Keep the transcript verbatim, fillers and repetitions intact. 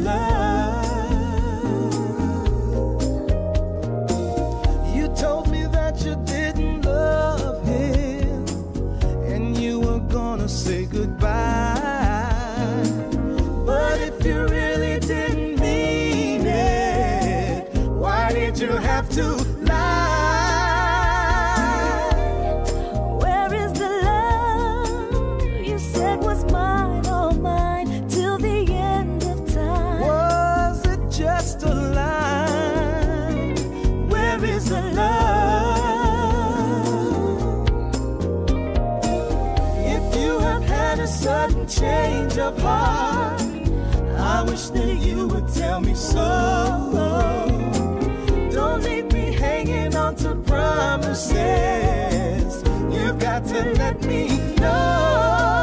love? You told me that you didn't love him, and you were gonna say goodbye. But if you really didn't mean it, why did you have to lie? Where is the love you said was mine, all mine, till the end of time? Was it just a lie? Where is the love? If you have had a sudden change of heart, I wish that you would tell me so. Don't leave me hanging on to promises. You've got to let me know.